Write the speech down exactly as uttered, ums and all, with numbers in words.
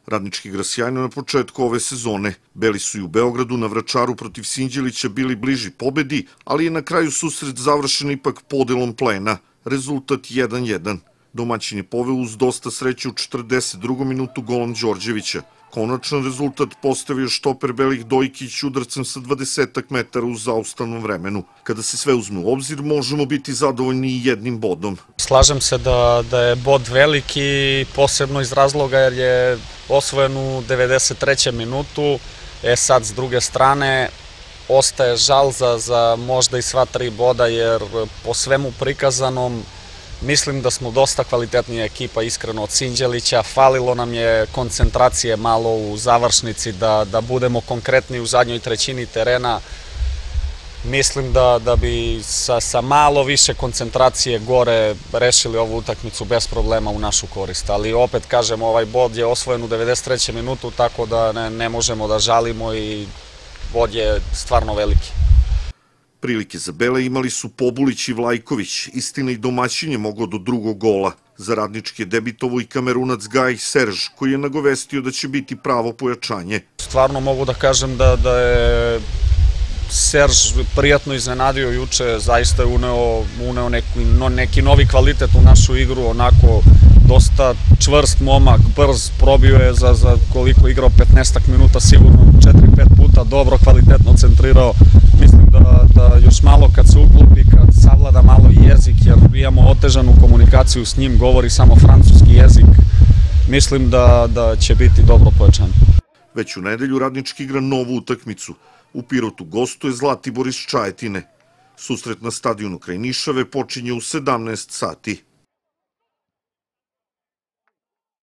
Radnički igra sjajno na početku ove sezone. Beli su i u Beogradu na Vračaru protiv Sinđelića bili bliži pobedi, ali je na kraju susret završen ipak podelom plena. Rezultat jedan jedan. Domaćin je poveo uz dosta sreće u četrdeset drugom minutu golom Đorđevića. Konačan rezultat postavio štoper Belih Dojkić udarcem sa dvadesetak metara u zaustavnom vremenu. Kada se sve uzme u obzir, možemo biti zadovoljni i jednim bodom. Slažem se da, da je bod veliki, posebno iz razloga jer je osvojen u devedeset trećem minutu. E sad, s druge strane, ostaje žal za, za možda i sva tri boda, jer po svemu prikazanom mislim da smo dosta kvalitetnija ekipa, iskreno, od Sinđelića. Falilo nam je koncentracije malo u završnici, da, da budemo konkretni u zadnjoj trećini terena. Mislim da, da bi sa, sa malo više koncentracije gore rešili ovu utakmicu bez problema u našu korist. Ali opet kažem, ovaj bod je osvojen u devedeset trećem minutu, tako da ne, ne možemo da žalimo i bod je stvarno veliki. Prilike za Bele imali su Pobulić i Vlajković. Istina, i domaćin je mogao do drugog gola. Za Radnički je debitovo i Kamerunac Gaj Serž, koji je nagovestio da će biti pravo pojačanje. Stvarno mogu da kažem da, da je Serž prijatno iznenadio juče, zaista je uneo, uneo neki, no, neki novi kvalitet u našu igru, onako dosta čvrst momak, brz, probio je za, za koliko igrao, petnaestak minuta sigurno, četiri pet puta, dobro, kvalitetno centrirao. Mislim da, da još malo kad se uklopi, kad savlada malo jezik, jer imamo otežanu komunikaciju s njim, govori samo francuski jezik, mislim da, da će biti dobro pojačanje. Već u nedelju Radnički igra novu utakmicu. U Pirotu gostuje Zlatibor iz Čajetine. Susret na stadionu kraj Nišave počinje u sedamnaest sati.